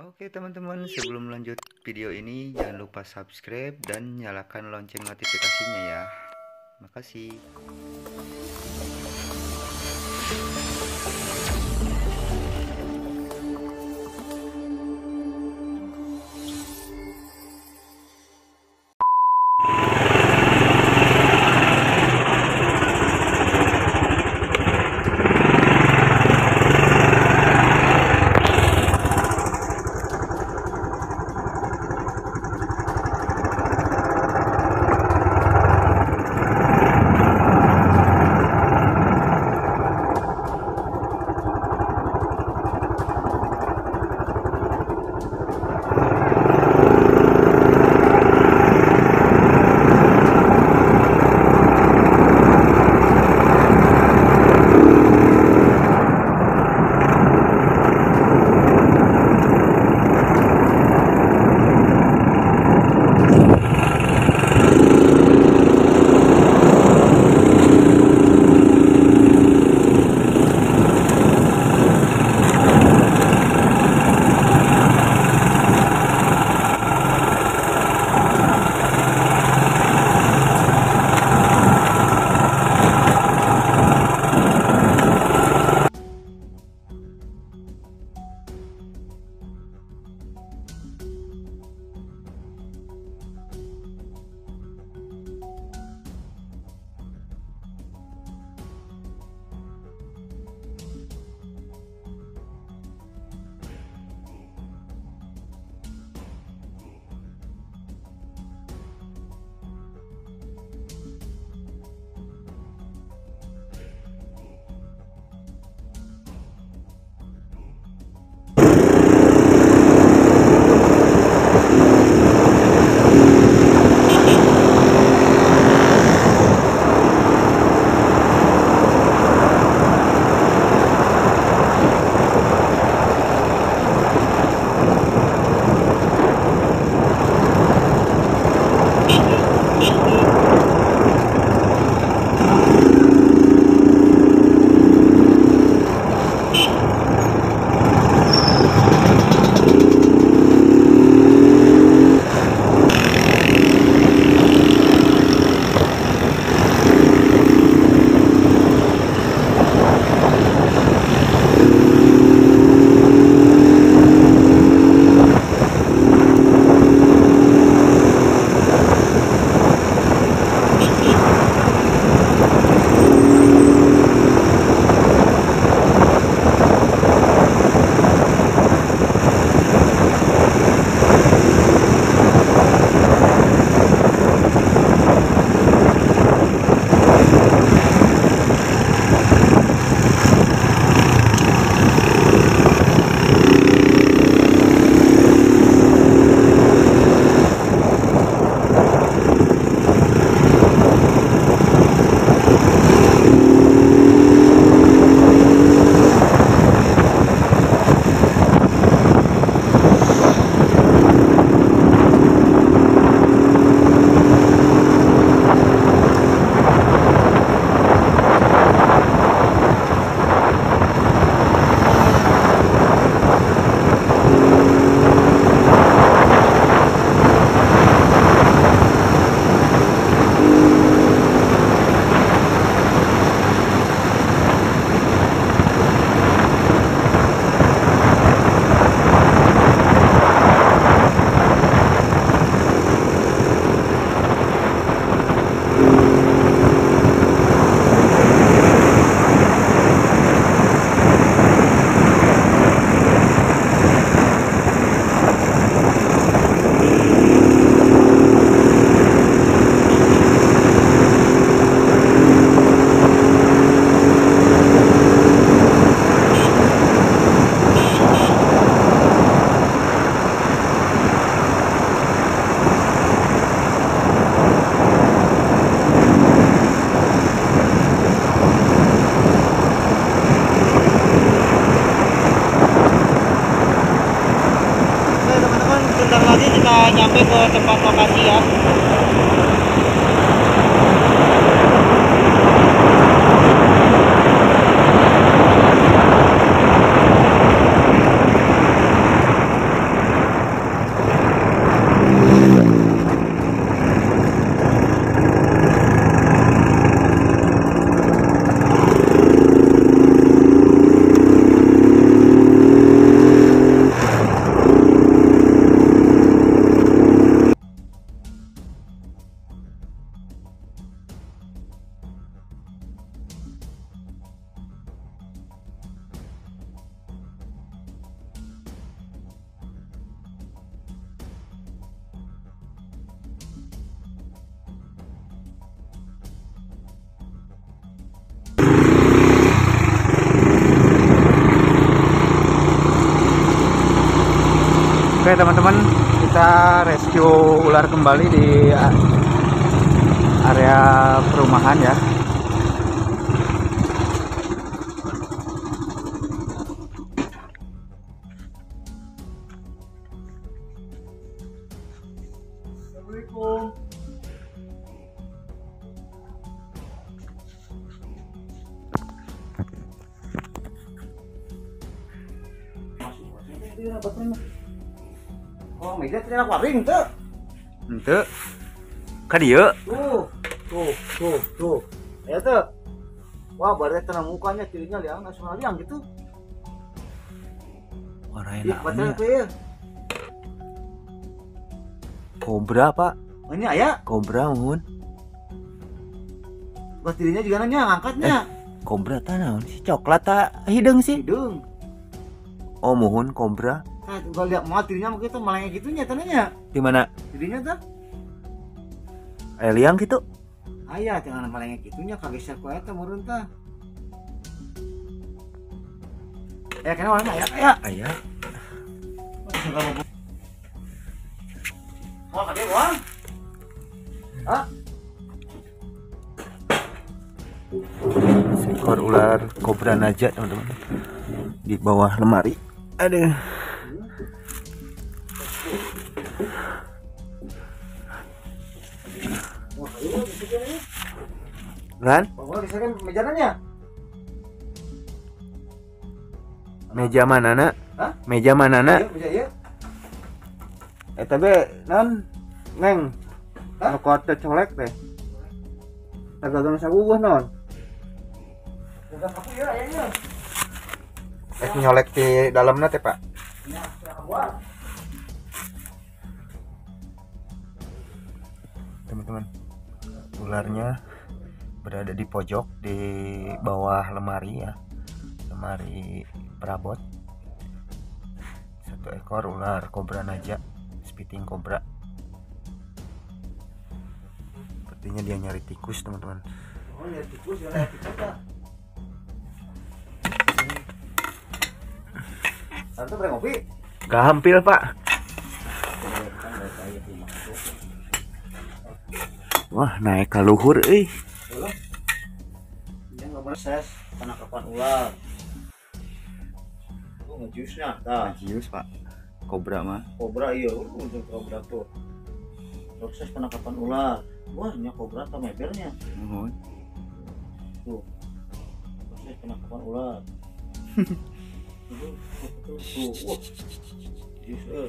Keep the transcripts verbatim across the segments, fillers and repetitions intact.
Oke teman-teman, sebelum lanjut video ini jangan lupa subscribe dan nyalakan lonceng notifikasinya ya. Makasih. Oke teman-teman, kita rescue ular kembali di area perumahan ya. Assalamualaikum. Oh, meja tidak waring tuh. Ente ka dieu. Tuh, tuh, tuh, tuh. Ya tuh. Wah, baru tenang mukanya kirinya liang nasional liang gitu. Warna Ih, baca tuh ya. Kobra, Pak. Oh, ini aya. Kobra mohon. Pas dirinya juga nanya ngangkatnya. Kobra tah naon sih? Coklat ta hideung sih. Hidung. Oh, mohon kobra. Nah, gua lihat mau dirinya begitu malah kayak gitunya tanahnya. Di mana? Dirinya tuh. Aya liang gitu. Aya jangan malah kayak gitunya kageser ku eta meureun tah. Ya kenapa mana ya? Ya. Aya. Wah, kade wah. Hah? Seekor ular kobra naja teman-teman di bawah lemari. Aduh. Wah, ini bisa ini. Kan? Bawa geserkan mejananya. Meja manana? Hah? Meja manana? Iya, bisa iya. Eta be non neng. Hah? Nu kote colek teh. Tagagang saguguh non. Udah aku ya ayahnya. Es nyolek di dalamnya teh, Pak. Ya, sudah keluar. Teman-teman, ularnya berada di pojok di bawah lemari ya, lemari perabot. Satu ekor ular kobra naja, spitting kobra. Sepertinya dia nyari tikus teman-teman. Oh, ya tikus ya, ya tikus ta. Santu bereng kopi. Gampil, Pak. Wah, naik ke luhur euy. Belum. Dia enggak proses penangkapan ular. Oh, ngejusnya tah. Najius, Pak. Kobra mah. Kobra iya, uh, untuk kobra tuh. Proses penangkapan ular. Wah, ini kobra atau mebernya. Nuhun. Tuh. Proses penangkapan ular. Tuh, tuh, tuh, tuh. Wah. Jus eh.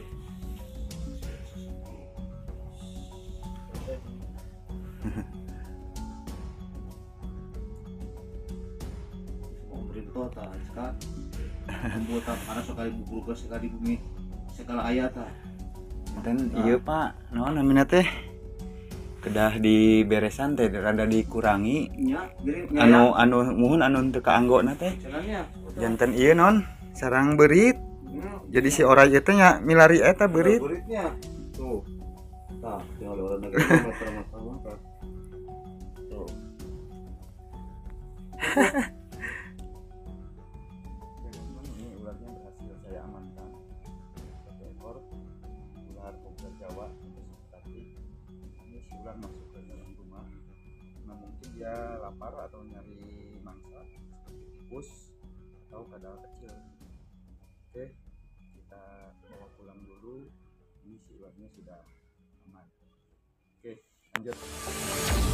Pemerintah ta, sekarang membuat mana sekali bubur sekali bumi segala ayat ta. Dan iya, Pak. Naon namina teh? Kedah diberesan teh rada dikurangi. Nya, giring Anu anu muhun anu teu kaanggona teh. jalannya. Janten ieu non sarang beurit. Jadi si orang itu nya milari eta beurit. Beritnya. Tuh. Tah, tinggal orang negara meter-meter. Tuh. Ini ularnya berhasil saya amankan. Satu ekor ular kobra Jawa tapi ini si ular masuk ke dalam rumah. Nah mungkin dia lapar atau nyari mangsa seperti tikus atau kadal kecil. Oke, kita bawa pulang dulu. Ini si ularnya sudah aman. Oke, lanjut.